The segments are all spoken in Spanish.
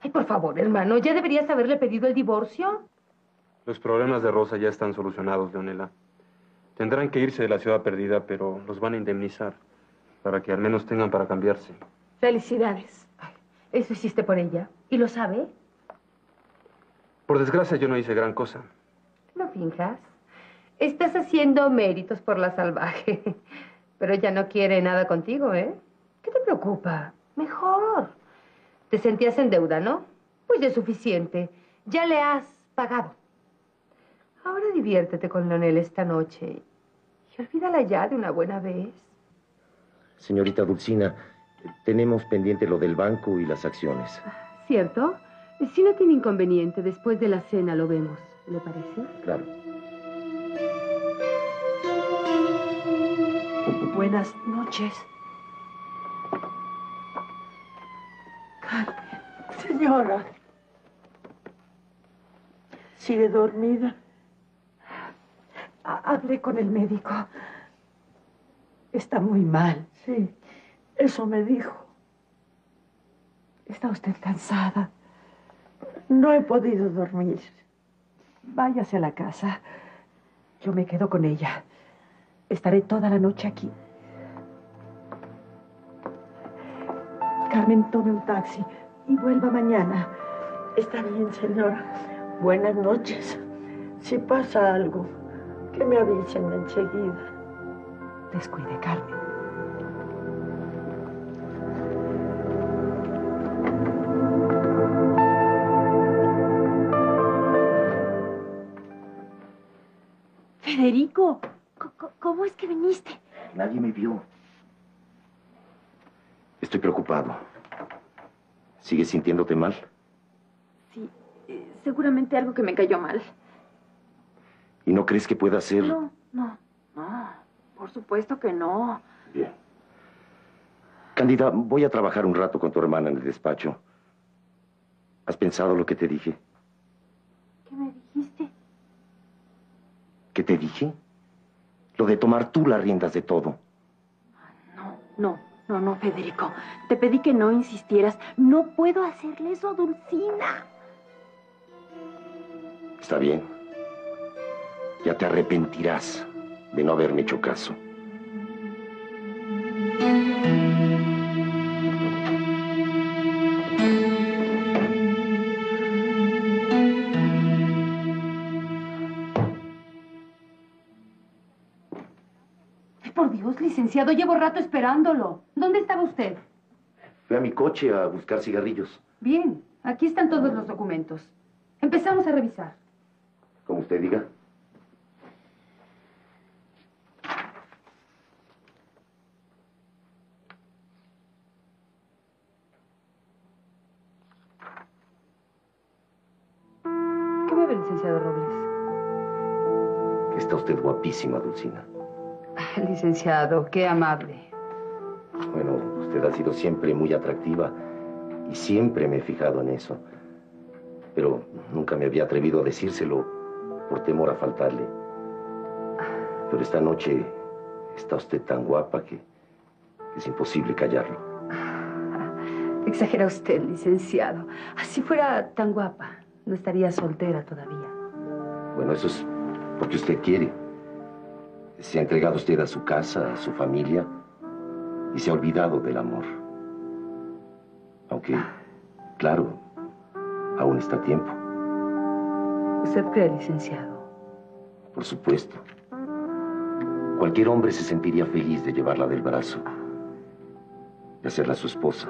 Ay, por favor, hermano, ¿ya deberías haberle pedido el divorcio? Los problemas de Rosa ya están solucionados, Leonela. Tendrán que irse de la ciudad perdida, pero los van a indemnizar para que al menos tengan para cambiarse. Felicidades. Ay, eso hiciste por ella. ¿Y lo sabe? Por desgracia, yo no hice gran cosa. No finjas. Estás haciendo méritos por la salvaje. Pero ella no quiere nada contigo, ¿eh? ¿Qué te preocupa? Mejor. Te sentías en deuda, ¿no? Pues ya es suficiente. Ya le has pagado. Ahora diviértete con Leonel esta noche. Y olvídala ya de una buena vez. Señorita Dulcina, tenemos pendiente lo del banco y las acciones. ¿Cierto? Si no tiene inconveniente, después de la cena lo vemos. ¿Le parece? Claro. Buenas noches. Carmen, señora. ¿Sigue dormida? Hablé con el médico. Está muy mal. Sí, eso me dijo. ¿Está usted cansada? No he podido dormir. Váyase a la casa. Yo me quedo con ella. Estaré toda la noche aquí. Carmen, tome un taxi y vuelva mañana. Está bien, señora. Buenas noches. Si pasa algo, que me avisen enseguida. Descuide, Carmen. Federico, ¿cómo es que viniste? Nadie me vio. Estoy preocupado. ¿Sigues sintiéndote mal? Sí, seguramente algo que me cayó mal. ¿Y no crees que pueda ser...? No, por supuesto que no. Bien. Cándida, voy a trabajar un rato con tu hermana en el despacho. ¿Has pensado lo que te dije? ¿Qué me dijiste? ¿Qué te dije? Lo de tomar tú las riendas de todo. No, Federico. Te pedí que no insistieras. No puedo hacerle eso a Dulcina. Está bien. Ya te arrepentirás de no haberme hecho caso. Por Dios, licenciado, llevo rato esperándolo. ¿Dónde estaba usted? Fui a mi coche a buscar cigarrillos. Bien, aquí están todos los documentos. Empezamos a revisar. Como usted diga. ¿Qué me ve, licenciado Robles? Está usted guapísima, Dulcina. Licenciado, qué amable. Bueno, usted ha sido siempre muy atractiva y siempre me he fijado en eso. Pero nunca me había atrevido a decírselo por temor a faltarle. Pero esta noche está usted tan guapa que es imposible callarlo. Exagera usted, licenciado. Si fuera tan guapa, no estaría soltera todavía. Bueno, eso es porque usted quiere. Se ha entregado usted a su casa, a su familia, y se ha olvidado del amor. Aunque, claro, aún está a tiempo. ¿Usted cree, licenciado? Por supuesto. Cualquier hombre se sentiría feliz de llevarla del brazo, de hacerla su esposa.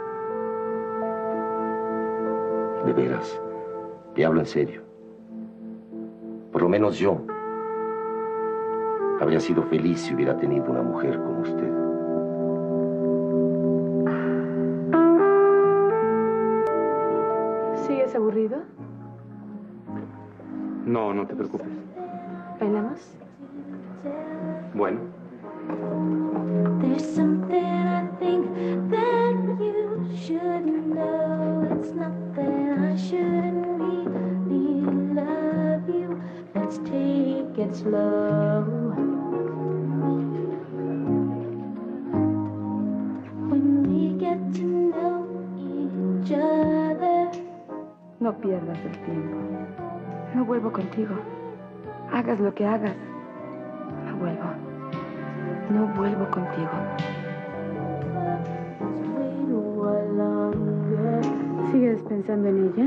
De veras, le hablo en serio. Por lo menos yo habría sido feliz si hubiera tenido una mujer como usted. ¿Sigues aburrido? No, no te preocupes. ¿Bailamos? Bueno. There's something I think that you should know. It's not that I shouldn't really love you. Let's take it slow. When we get to know each other, No pierdas el tiempo. No vuelvo contigo. Hagas lo que hagas. No vuelvo. No vuelvo contigo. ¿Sigues pensando en ella?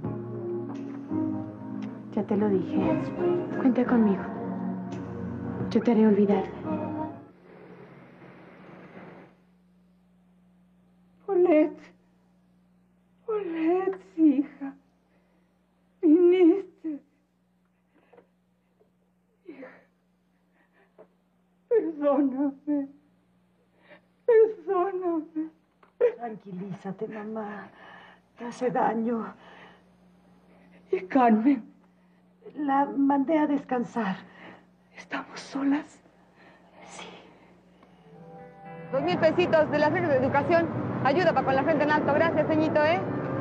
Ya te lo dije. Cuenta conmigo. Yo te haré olvidar. Paulette. Paulette, hija. Viniste. Hija. Perdóname. Perdóname. Tranquilízate, mamá. Te hace daño. Y Carmen, la mandé a descansar. ¿Estamos solas? Sí. 2,000 pesitos de la Feria de Educación. Ayuda para con la frente en alto. Gracias, ceñito, ¿eh?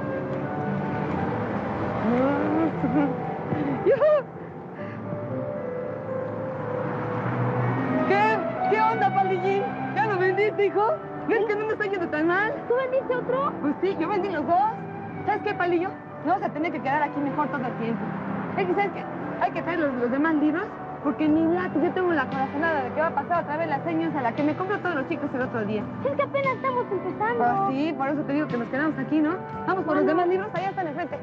¿Qué onda, Palillín? ¿Ya lo vendiste, hijo? ¿Ves que no me está yendo tan mal? ¿Tú vendiste otro? Pues sí, yo vendí los dos. ¿Sabes qué, Palillo? No vas a tener que quedar aquí mejor todo el tiempo. Es que, ¿sabes qué? Hay que traer los demás libros, porque ni late, yo tengo la corazonada de que va a pasar otra vez las señas a la que me compro todos los chicos el otro día. Es que apenas estamos empezando. Pues sí, por eso te digo que nos quedamos aquí, ¿no? Vamos por los demás libros, allá están enfrente.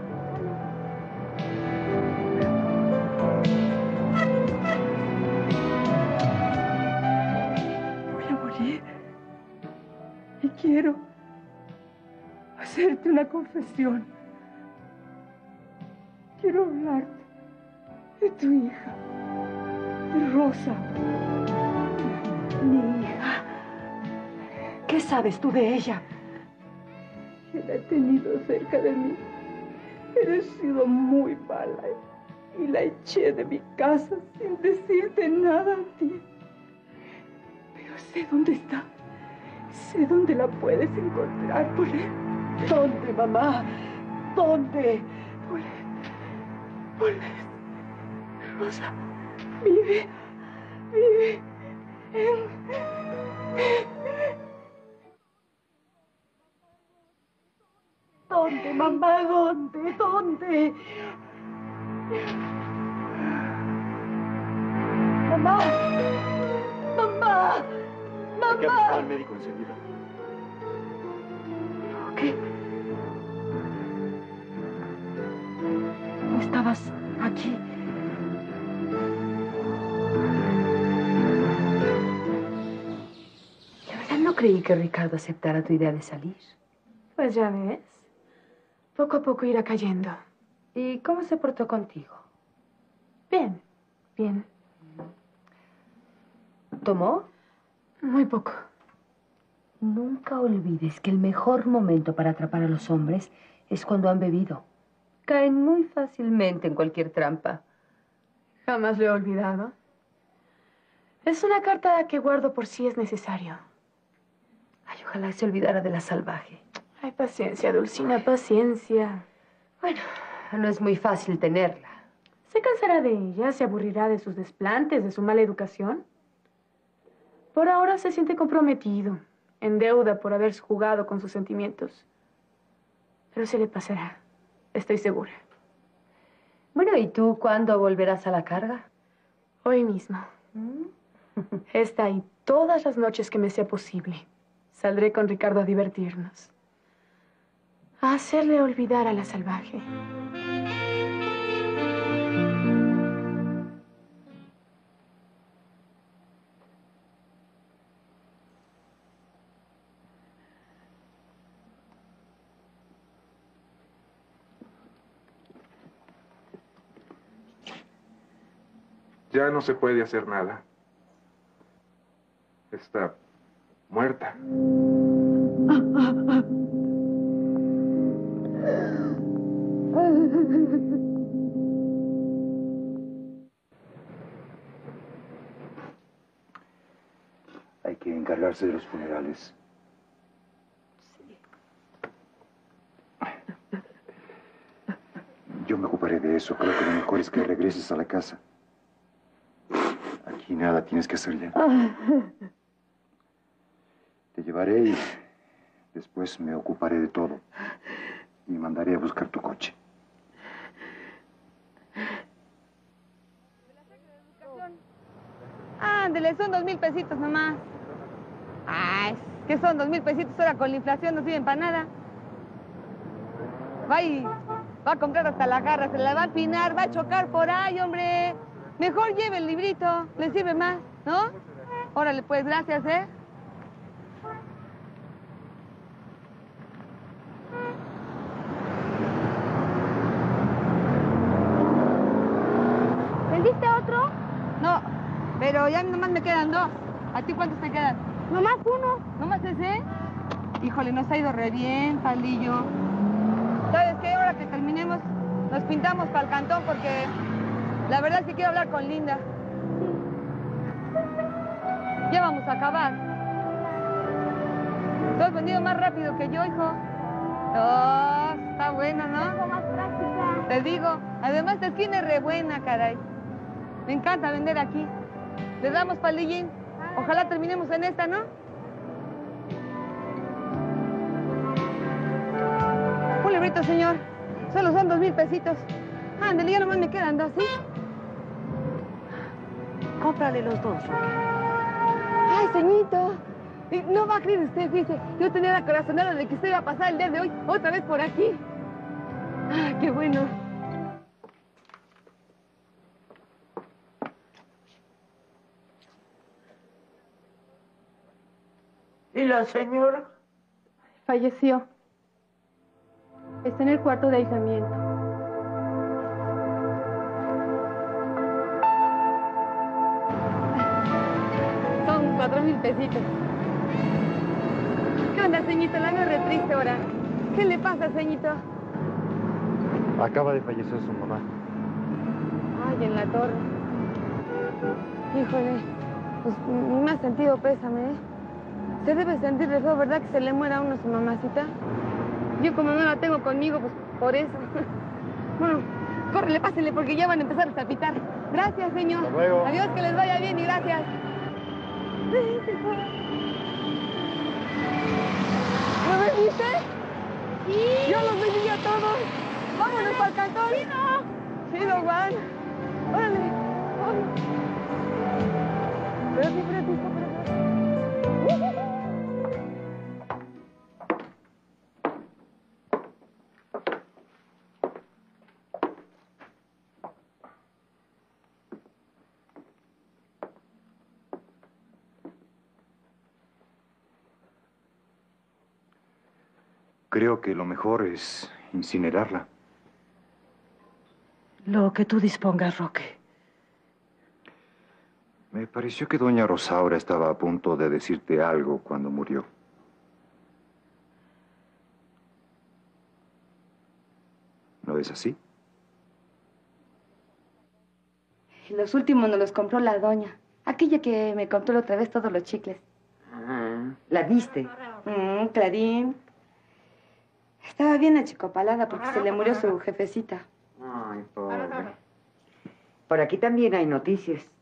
Voy a morir. Y quiero hacerte una confesión. Quiero hablarte de tu hija, de Rosa. Mi hija. ¿Qué sabes tú de ella? Que la he tenido cerca de mí. Pero he sido muy mala y la eché de mi casa sin decirte nada a ti. Pero sé dónde está. Sé dónde la puedes encontrar, Paulette. ¿Dónde, mamá? ¿Dónde? Paulette. Paulette. Rosa vive ¿Dónde, mamá? ¿Dónde? ¿Dónde? Mamá. Mamá. Hay que Mamá. avisar al médico enseguida. ¿Qué? ¿No estabas aquí? La verdad no creí que Ricardo aceptara tu idea de salir. Pues ya ves. Poco a poco irá cayendo. ¿Y cómo se portó contigo? Bien, bien. ¿Tomó? Muy poco. Nunca olvides que el mejor momento para atrapar a los hombres es cuando han bebido. Caen muy fácilmente en cualquier trampa. Jamás lo he olvidado. Es una carta que guardo por si es necesario. Ay, ojalá se olvidara de la salvaje. Ay, paciencia, Dulcina, paciencia. Bueno, no es muy fácil tenerla. Se cansará de ella, se aburrirá de sus desplantes, de su mala educación. Por ahora se siente comprometido, en deuda por haber jugado con sus sentimientos. Pero se le pasará, estoy segura. Bueno, ¿y tú cuándo volverás a la carga? Hoy mismo. Esta y todas las noches que me sea posible. Saldré con Ricardo a divertirnos. A hacerle olvidar a la salvaje. Ya no se puede hacer nada. Está muerta. Hay que encargarse de los funerales. Yo me ocuparé de eso. Creo que lo mejor es que regreses a la casa. Aquí nada tienes que hacer ya. Te llevaré y después me ocuparé de todo. Y mandaré a buscar tu coche. Ándele, son 2,000 pesitos nomás. Ay, ¿qué son 2,000 pesitos? Ahora con la inflación no sirven para nada. Va a comprar hasta la jarra, se la va a afinar, va a chocar por ahí, hombre. Mejor lleve el librito, le sirve más, ¿no? Órale, pues, gracias, ¿eh? ¿Vendiste otro? No, pero ya nomás me quedan 2. ¿A ti cuántos te quedan? Nomás uno. ¿Nomás ese? Híjole, nos ha ido re bien, Palillo. ¿Sabes qué? Ahora que terminemos, nos pintamos para el cantón porque la verdad es que quiero hablar con Linda. Ya vamos a acabar. Tú has vendido más rápido que yo, hijo. Oh, está bueno, ¿no? Tengo más práctica. Te digo, además esta esquina es re buena, caray. Me encanta vender aquí. ¿Le damos, Palillín? Ojalá terminemos en esta, ¿no? Un librito, señor. Solo son 2,000 pesitos. Ándale, ya nomás me quedan 2, ¿sí? Cómprale los 2, Roque. Ay, señorito. No va a creer usted, fíjese. Yo tenía la corazonada de que usted iba a pasar el día de hoy otra vez por aquí. Ah, qué bueno. ¿Y la señora? Falleció. Está en el cuarto de aislamiento. Son 4,000 pesitos. ¿Qué onda, ceñito? La veo re triste ahora. ¿Qué le pasa, ceñito? Acaba de fallecer su mamá. Ay, en la torre. Híjole, pues me ha sentido pésame, ¿eh? Se debe sentir de feo, ¿verdad? Que se le muera a uno su mamacita. Yo como no la tengo conmigo, pues por eso. Bueno, córrele, pásenle porque ya van a empezar a tapitar. Gracias, señor. Hasta luego. Adiós, que les vaya bien y gracias. ¿Lo vendiste? Sí. Yo los vendí a todos. Vámonos para el cantón. Chido, Juan. Órale, vamos. Espérate. Creo que lo mejor es incinerarla. Lo que tú dispongas, Roque. Me pareció que doña Rosaura estaba a punto de decirte algo cuando murió. ¿No es así? Los últimos nos los compró la doña. Aquella que me compró la otra vez todos los chicles. ¿La viste? Clarín. Estaba bien achicopalada porque se le murió su jefecita. Ay, pobre. Por aquí también hay noticias.